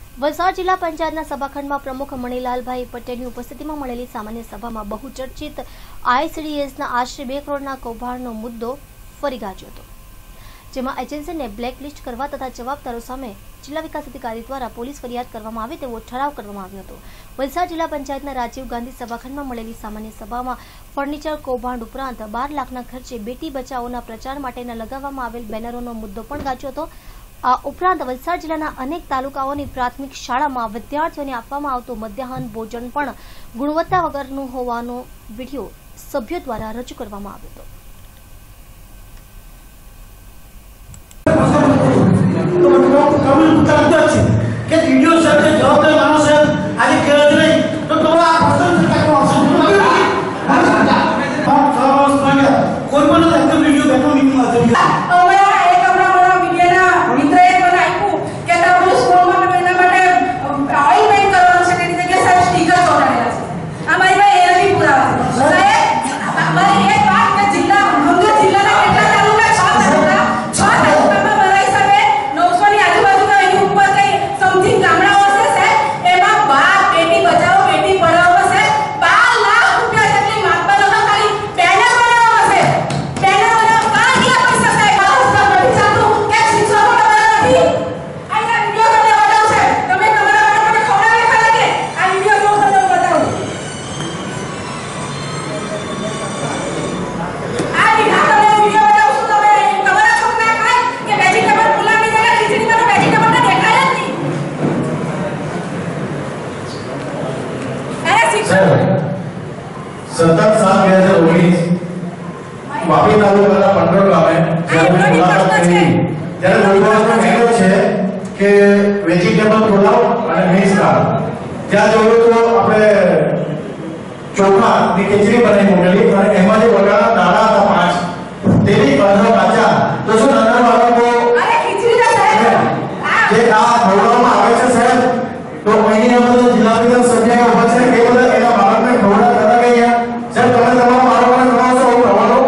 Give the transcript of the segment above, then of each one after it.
વલસાડ જિલ્લા પંચાયતના સભાખંડમાં પ્રમુખ મણિલાલભાઈ પટેલની ઉપસ્થિતિમાં મળેલી સામાન્ય સભામાં બહુચર્ચિત ICDSના આશરે 2 કરોડના કૌભાંડનો મુદ્દો ફરી ગાજ્યો હતો, જેમાં એજન્સીને બ્લેકલિસ્ટ કરવા તથા જવાબદારો સામે જિલ્લા વિકાસ અધિકારી દ્વારા પોલીસ ફરિયાદ કરવામાં આવે તેવો ઠરાવ કરવામાં આવ્યો હતો। વલસાડ જિલ્લા પંચાયતના રાજીવ ગાંધી સભાખંડમાં મળેલી સામાન્ય સભામાં ફર્નિચર કૌભાંડ ઉપરાંત 12 લાખના ખર્ચે બેટી બચાવોના પ્રચાર માટેના લગાવવામાં આવેલ બેનરોનો મુદ્દો પણ ગાજ્યો હતો। આ ઉપરાંત વલસાડ જિલ્લાના અનેક તાલુકાઓની પ્રાથમિક શાળામાં વિદ્યાર્થીઓને આપવામાં આવતું મધ્યાહન ભોજન પણ ગુણવત્તા વગરનું હોવાનો વિડીયો સભ્યો દ્વારા રજૂ કરવામાં આવ્યો હતો। સતત 7/2019 વાપી તાલુકાના પંડોળ ગામે જ્યારે મુલાકાત કરી ત્યારે લોકોનો કહેવો છે કે વેજીટેબલ પુલાવ અને મિક્સ દાળ ત્યાં જોયું તો આપણે ચોખાની ખીચડી બનાવી મોકલી અને એમાં જે વટાણા દાણા હતા 5 તેની અડધા કાચા તો શું નાના બાળકો અરે ખીચડી ના સાહેબ જે આ ખવડાવવામાં આવે છે સાહેબ તો અહીં આપણે જિલ્લા વિકાસ સભ્ય ઉભા છે એ બધા એના બાળકને ખવડાવવા કરતા ગયા સાહેબ તમે તમારા બાળકોને ખવડાવશો ખવડાવો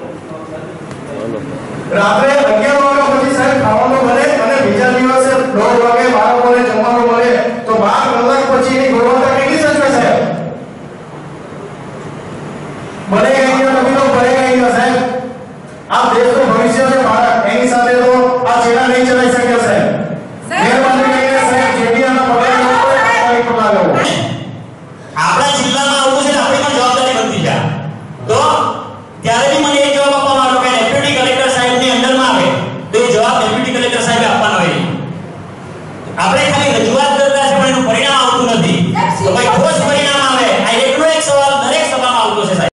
રાત્રે 11 વાગ્યા પછી સાહેબ ખાવાનું બને અને બીજા દિવસે 9 વાગે બાળકોને જમવાનું મળે તો 12 કલાક પછી એની ગુણવત્તા કેટલી સચવે સાહેબ બનેગા નથી તો બનેગા સાહેબ આ દેશનું ભવિષ્ય છે બાળક એની સાથે તો આ ચેડા નહીં ચલાવી શકે સાહેબ મહેરબાની કરીને સાહેબ જેડીના પગલા આપણા જિલ્લામાં આવું છે આપણી પણ જવાબદારી બનતી છે તો ત્યારે બી મને એક જવાબ આપવામાં આવ્યો કે ડેપ્યુટી કલેક્ટર સાહેબની અંડરમાં આવે તો એ જવાબ ડેપ્યુટી કલેક્ટર સાહેબે આપવાનો હોય। આપણે ખાલી રજૂઆત કરતા છે પણ એનું પરિણામ આવતું નથી તો ભાઈ